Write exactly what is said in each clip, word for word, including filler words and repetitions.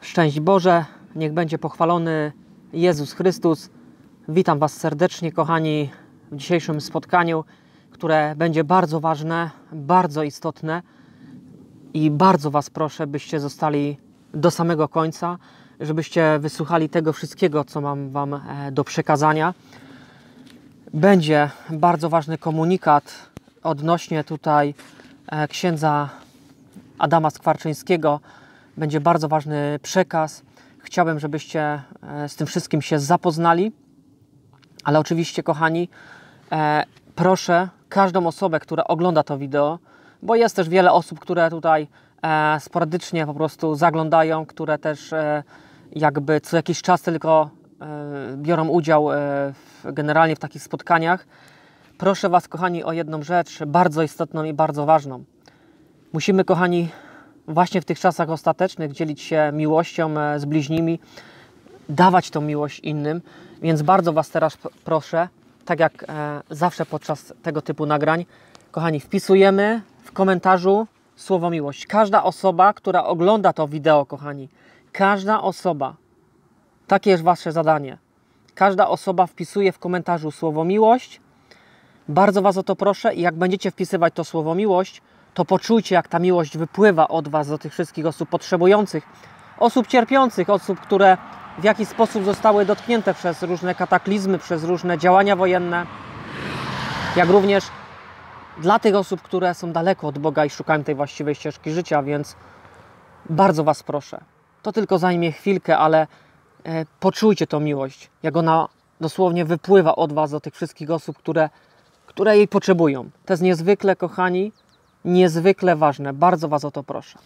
Szczęść Boże, niech będzie pochwalony Jezus Chrystus. Witam Was serdecznie, kochani, w dzisiejszym spotkaniu, które będzie bardzo ważne, bardzo istotne i bardzo Was proszę, byście zostali do samego końca, żebyście wysłuchali tego wszystkiego, co mam Wam do przekazania. Będzie bardzo ważny komunikat odnośnie tutaj księdza Adama Skwarczyńskiego. Będzie bardzo ważny przekaz. Chciałbym, żebyście z tym wszystkim się zapoznali. Ale oczywiście, kochani, e, proszę każdą osobę, która ogląda to wideo, bo jest też wiele osób, które tutaj e, sporadycznie po prostu zaglądają, które też e, jakby co jakiś czas tylko e, biorą udział e, w, generalnie w takich spotkaniach. Proszę Was, kochani, o jedną rzecz bardzo istotną i bardzo ważną. Musimy, kochani, właśnie w tych czasach ostatecznych dzielić się miłością z bliźnimi, dawać tą miłość innym, więc bardzo Was teraz proszę, tak jak e, zawsze podczas tego typu nagrań, kochani, wpisujemy w komentarzu słowo miłość. Każda osoba, która ogląda to wideo, kochani, każda osoba, takie jest Wasze zadanie, każda osoba wpisuje w komentarzu słowo miłość. Bardzo Was o to proszę i jak będziecie wpisywać to słowo miłość, to poczujcie, jak ta miłość wypływa od Was do tych wszystkich osób potrzebujących, osób cierpiących, osób, które w jakiś sposób zostały dotknięte przez różne kataklizmy, przez różne działania wojenne, jak również dla tych osób, które są daleko od Boga i szukają tej właściwej ścieżki życia, więc bardzo Was proszę. To tylko zajmie chwilkę, ale e, poczujcie tą miłość, jak ona dosłownie wypływa od Was do tych wszystkich osób, które, które jej potrzebują. To jest niezwykle, kochani, niezwykle ważne. Bardzo Was o to proszę.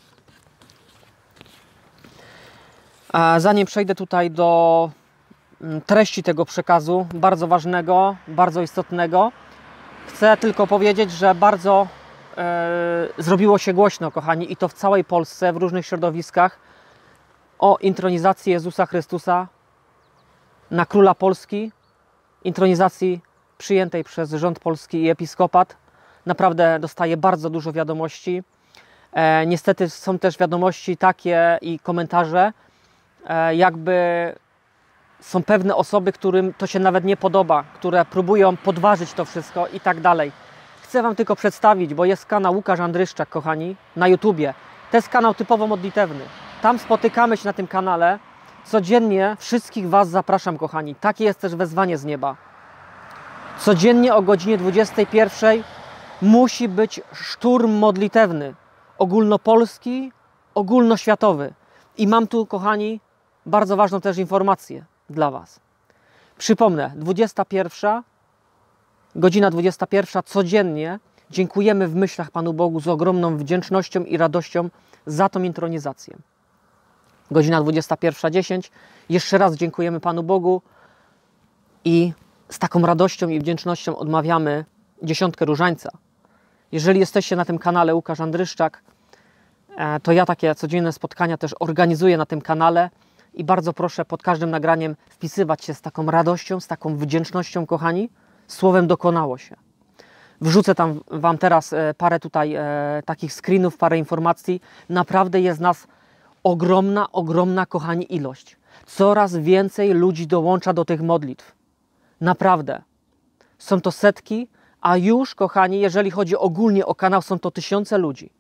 A zanim przejdę tutaj do treści tego przekazu, bardzo ważnego, bardzo istotnego, chcę tylko powiedzieć, że bardzo e, zrobiło się głośno, kochani, i to w całej Polsce, w różnych środowiskach, o intronizacji Jezusa Chrystusa na Króla Polski, intronizacji przyjętej przez rząd polski i episkopat. Naprawdę dostaję bardzo dużo wiadomości. E, niestety są też wiadomości takie i komentarze, e, jakby są pewne osoby, którym to się nawet nie podoba, które próbują podważyć to wszystko i tak dalej. Chcę Wam tylko przedstawić, bo jest kanał Łukasz Andryszczak, kochani, na YouTubie. To jest kanał typowo modlitewny. Tam spotykamy się na tym kanale. Codziennie wszystkich Was zapraszam, kochani. Takie jest też wezwanie z nieba. Codziennie o godzinie dwudziestej pierwszej musi być szturm modlitewny, ogólnopolski, ogólnoświatowy. I mam tu, kochani, bardzo ważną też informację dla Was. Przypomnę, dwudziesta pierwsza, godzina dwudziesta pierwsza, codziennie dziękujemy w myślach Panu Bogu z ogromną wdzięcznością i radością za tą intronizację. Godzina dwudziesta pierwsza dziesięć, jeszcze raz dziękujemy Panu Bogu i z taką radością i wdzięcznością odmawiamy dziesiątkę różańca. Jeżeli jesteście na tym kanale Łukasz Andryszczak, to ja takie codzienne spotkania też organizuję na tym kanale i bardzo proszę pod każdym nagraniem wpisywać się z taką radością, z taką wdzięcznością, kochani, słowem dokonało się. Wrzucę tam Wam teraz parę tutaj takich screenów, parę informacji. Naprawdę jest nas ogromna, ogromna, kochani, ilość. Coraz więcej ludzi dołącza do tych modlitw. Naprawdę. Są to setki, a już, kochani, jeżeli chodzi ogólnie o kanał, są to tysiące ludzi.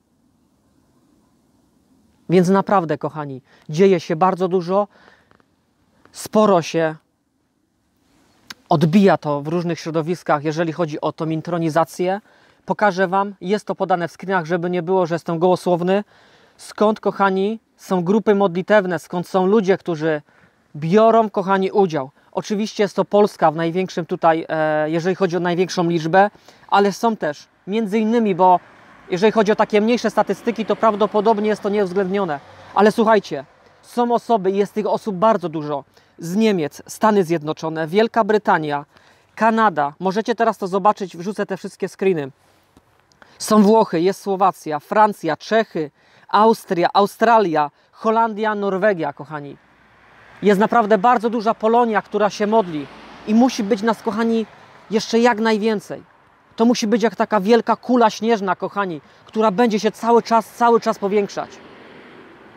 Więc naprawdę, kochani, dzieje się bardzo dużo. Sporo się odbija to w różnych środowiskach, jeżeli chodzi o tą intronizację. Pokażę Wam, jest to podane w screenach, żeby nie było, że jestem gołosłowny. Skąd, kochani, są grupy modlitewne, skąd są ludzie, którzy biorą, kochani, udział. Oczywiście jest to Polska w największym tutaj, e, jeżeli chodzi o największą liczbę, ale są też, między innymi, bo jeżeli chodzi o takie mniejsze statystyki, to prawdopodobnie jest to nieuwzględnione. Ale słuchajcie, są osoby, jest tych osób bardzo dużo, z Niemiec, Stany Zjednoczone, Wielka Brytania, Kanada. Możecie teraz to zobaczyć, wrzucę te wszystkie screeny. Są Włochy, jest Słowacja, Francja, Czechy, Austria, Australia, Holandia, Norwegia, kochani. Jest naprawdę bardzo duża Polonia, która się modli i musi być nas, kochani, jeszcze jak najwięcej. To musi być jak taka wielka kula śnieżna, kochani, która będzie się cały czas, cały czas powiększać.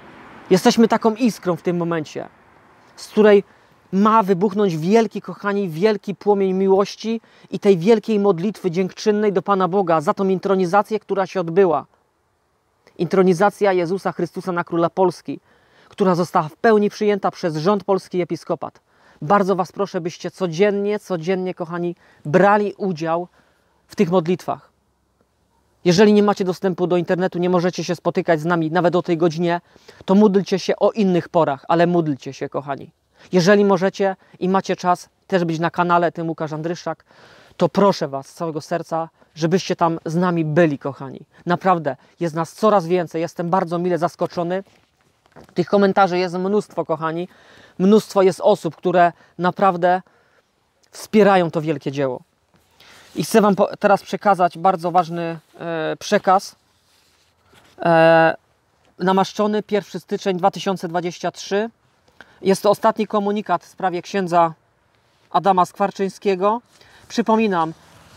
Jesteśmy taką iskrą w tym momencie, z której ma wybuchnąć wielki, kochani, wielki płomień miłości i tej wielkiej modlitwy dziękczynnej do Pana Boga za tą intronizację, która się odbyła. Intronizacja Jezusa Chrystusa na Króla Polski, która została w pełni przyjęta przez rząd polski i episkopat. Bardzo Was proszę, byście codziennie, codziennie, kochani, brali udział w tych modlitwach. Jeżeli nie macie dostępu do internetu, nie możecie się spotykać z nami nawet o tej godzinie, to módlcie się o innych porach, ale módlcie się, kochani. Jeżeli możecie i macie czas też być na kanale tym Łukasz Andryszak, to proszę Was z całego serca, żebyście tam z nami byli, kochani. Naprawdę, jest nas coraz więcej, jestem bardzo mile zaskoczony. Tych komentarzy jest mnóstwo, kochani. Mnóstwo jest osób, które naprawdę wspierają to wielkie dzieło. I chcę Wam teraz przekazać bardzo ważny e, przekaz. E, namaszczony pierwszego stycznia dwa tysiące dwudziestego trzeciego. Jest to ostatni komunikat w sprawie księdza Adama Skwarczyńskiego. Przypominam,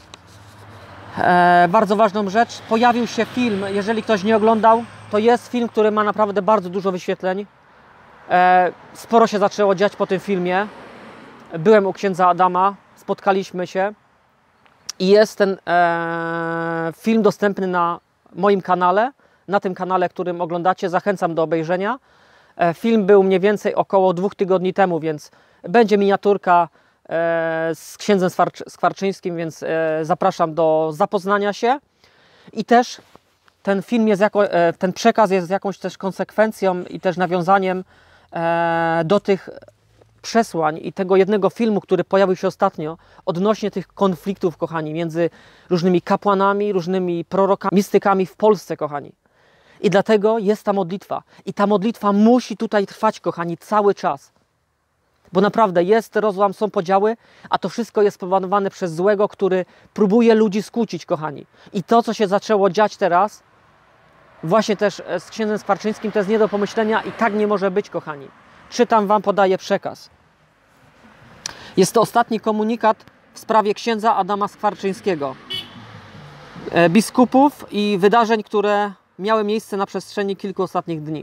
e, bardzo ważną rzecz. Pojawił się film, jeżeli ktoś nie oglądał, to jest film, który ma naprawdę bardzo dużo wyświetleń. E, sporo się zaczęło dziać po tym filmie. Byłem u księdza Adama, spotkaliśmy się i jest ten e, film dostępny na moim kanale, na tym kanale, którym oglądacie. Zachęcam do obejrzenia. E, film był mniej więcej około dwóch tygodni temu, więc będzie miniaturka e, z księdzem Skwarczyńskim, więc e, zapraszam do zapoznania się. I też ten film jest jako, e, ten przekaz jest jakąś też konsekwencją i też nawiązaniem e, do tych przesłań i tego jednego filmu, który pojawił się ostatnio, odnośnie tych konfliktów, kochani, między różnymi kapłanami, różnymi prorokami, mistykami w Polsce, kochani. I dlatego jest ta modlitwa. I ta modlitwa musi tutaj trwać, kochani, cały czas. Bo naprawdę jest rozłam, są podziały, a to wszystko jest spowodowane przez złego, który próbuje ludzi skłócić, kochani. I to, co się zaczęło dziać teraz, właśnie też z księdzem Skwarczyńskim, to jest nie do pomyślenia i tak nie może być, kochani. Czytam Wam, podaję przekaz. Jest to ostatni komunikat w sprawie księdza Adama Skwarczyńskiego, biskupów i wydarzeń, które miały miejsce na przestrzeni kilku ostatnich dni.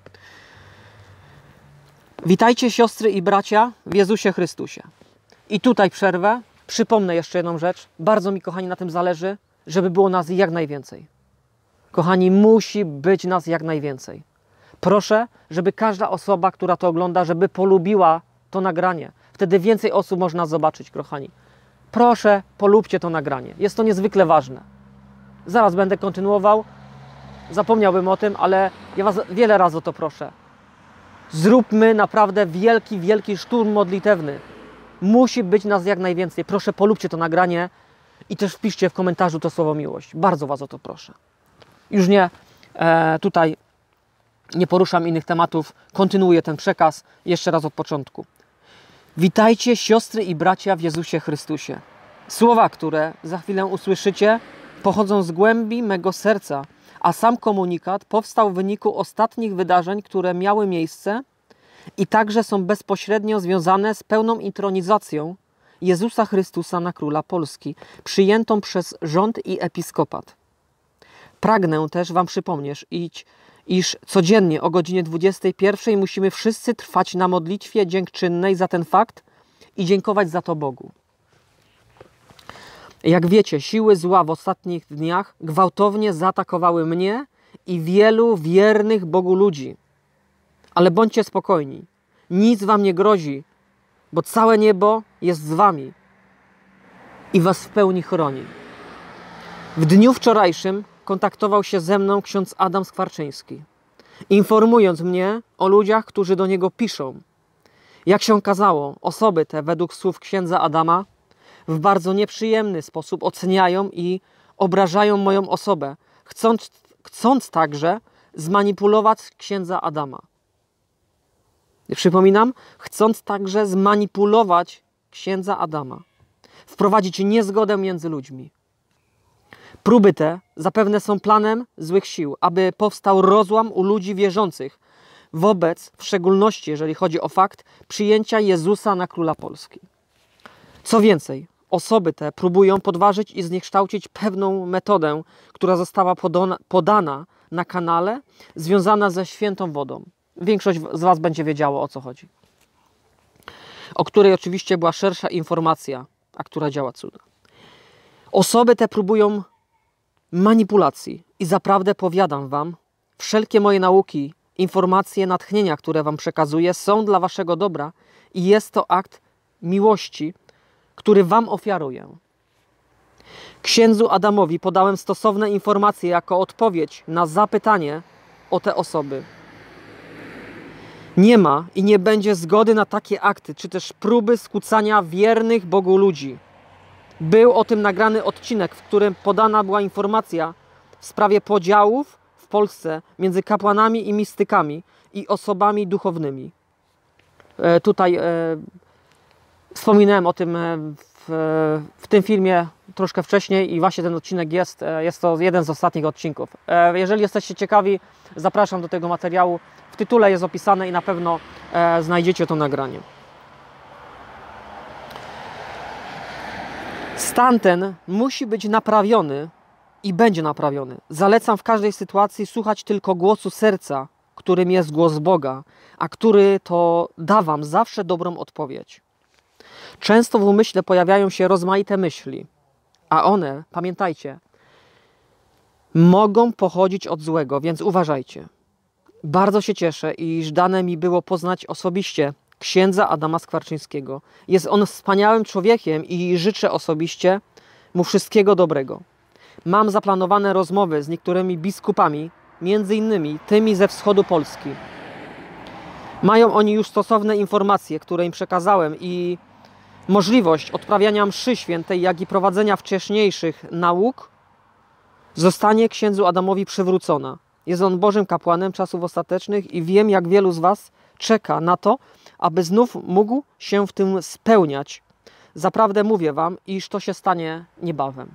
Witajcie, siostry i bracia w Jezusie Chrystusie. I tutaj przerwę. Przypomnę jeszcze jedną rzecz. Bardzo mi, kochani, na tym zależy, żeby było nas jak najwięcej. Kochani, musi być nas jak najwięcej. Proszę, żeby każda osoba, która to ogląda, żeby polubiła to nagranie. Wtedy więcej osób można zobaczyć, kochani. Proszę, polubcie to nagranie. Jest to niezwykle ważne. Zaraz będę kontynuował. Zapomniałbym o tym, ale ja Was wiele razy o to proszę. Zróbmy naprawdę wielki, wielki szturm modlitewny. Musi być nas jak najwięcej. Proszę, polubcie to nagranie i też wpiszcie w komentarzu to słowo miłość. Bardzo Was o to proszę. Już nie e, tutaj nie poruszam innych tematów. Kontynuuję ten przekaz jeszcze raz od początku. Witajcie, siostry i bracia w Jezusie Chrystusie. Słowa, które za chwilę usłyszycie, pochodzą z głębi mego serca, a sam komunikat powstał w wyniku ostatnich wydarzeń, które miały miejsce i także są bezpośrednio związane z pełną intronizacją Jezusa Chrystusa na Króla Polski, przyjętą przez rząd i episkopat. Pragnę też Wam przypomnieć, iż codziennie o godzinie dwudziestej pierwszej musimy wszyscy trwać na modlitwie dziękczynnej za ten fakt i dziękować za to Bogu. Jak wiecie, siły zła w ostatnich dniach gwałtownie zaatakowały mnie i wielu wiernych Bogu ludzi. Ale bądźcie spokojni, nic Wam nie grozi, bo całe niebo jest z Wami i Was w pełni chroni. W dniu wczorajszym kontaktował się ze mną ksiądz Adam Skwarczyński, informując mnie o ludziach, którzy do niego piszą. Jak się okazało, osoby te, według słów księdza Adama, w bardzo nieprzyjemny sposób oceniają i obrażają moją osobę, chcąc, chcąc także zmanipulować księdza Adama. Przypominam, chcąc także zmanipulować księdza Adama, wprowadzić niezgodę między ludźmi. Próby te zapewne są planem złych sił, aby powstał rozłam u ludzi wierzących wobec, w szczególności jeżeli chodzi o fakt przyjęcia Jezusa na Króla Polski. Co więcej, osoby te próbują podważyć i zniekształcić pewną metodę, która została podana, podana na kanale, związana ze świętą wodą. Większość z Was będzie wiedziało, o co chodzi. O której oczywiście była szersza informacja, a która działa cuda. Osoby te próbują manipulacji i zaprawdę powiadam Wam, wszelkie moje nauki, informacje, natchnienia, które Wam przekazuję, są dla Waszego dobra i jest to akt miłości, który Wam ofiaruję. Księdzu Adamowi podałem stosowne informacje jako odpowiedź na zapytanie o te osoby. Nie ma i nie będzie zgody na takie akty, czy też próby skłócania wiernych Bogu ludzi. Był o tym nagrany odcinek, w którym podana była informacja w sprawie podziałów w Polsce między kapłanami i mistykami i osobami duchownymi. E, tutaj e, wspominałem o tym w, w tym filmie troszkę wcześniej i właśnie ten odcinek jest, jest to jeden z ostatnich odcinków. E, jeżeli jesteście ciekawi, zapraszam do tego materiału. W tytule jest opisane i na pewno e, znajdziecie to nagranie. Stan ten musi być naprawiony i będzie naprawiony. Zalecam w każdej sytuacji słuchać tylko głosu serca, którym jest głos Boga, a który to da Wam zawsze dobrą odpowiedź. Często w umyśle pojawiają się rozmaite myśli, a one, pamiętajcie, mogą pochodzić od złego, więc uważajcie. Bardzo się cieszę, iż dane mi było poznać osobiście księdza Adama Skwarczyńskiego. Jest on wspaniałym człowiekiem i życzę osobiście mu wszystkiego dobrego. Mam zaplanowane rozmowy z niektórymi biskupami, między innymi tymi ze wschodu Polski. Mają oni już stosowne informacje, które im przekazałem i możliwość odprawiania mszy świętej, jak i prowadzenia wcześniejszych nauk zostanie księdzu Adamowi przywrócona. Jest on Bożym kapłanem czasów ostatecznych i wiem, jak wielu z Was czeka na to, aby znów mógł się w tym spełniać. Zaprawdę mówię Wam, iż to się stanie niebawem.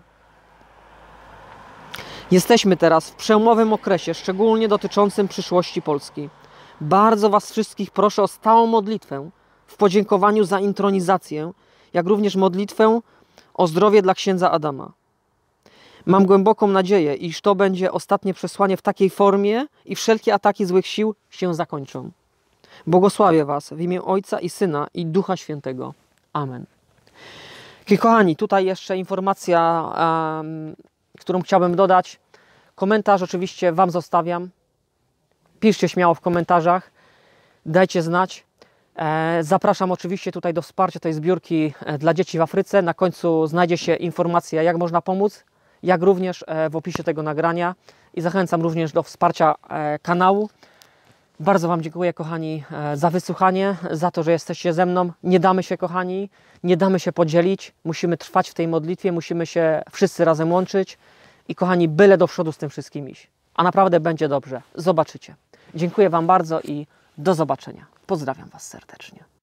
Jesteśmy teraz w przełomowym okresie, szczególnie dotyczącym przyszłości Polski. Bardzo Was wszystkich proszę o stałą modlitwę w podziękowaniu za intronizację, jak również modlitwę o zdrowie dla księdza Adama. Mam głęboką nadzieję, iż to będzie ostatnie przesłanie w takiej formie i wszelkie ataki złych sił się zakończą. Błogosławię Was w imię Ojca i Syna i Ducha Świętego. Amen. Kochani, tutaj jeszcze informacja, um, którą chciałbym dodać. Komentarz oczywiście Wam zostawiam. Piszcie śmiało w komentarzach. Dajcie znać. E, zapraszam oczywiście tutaj do wsparcia tej zbiórki dla dzieci w Afryce. Na końcu znajdzie się informacja, jak można pomóc, jak również w opisie tego nagrania. I zachęcam również do wsparcia kanału. Bardzo Wam dziękuję, kochani, za wysłuchanie, za to, że jesteście ze mną. Nie damy się, kochani, nie damy się podzielić. Musimy trwać w tej modlitwie, musimy się wszyscy razem łączyć. I kochani, byle do przodu z tym wszystkim iść. A naprawdę będzie dobrze. Zobaczycie. Dziękuję Wam bardzo i do zobaczenia. Pozdrawiam Was serdecznie.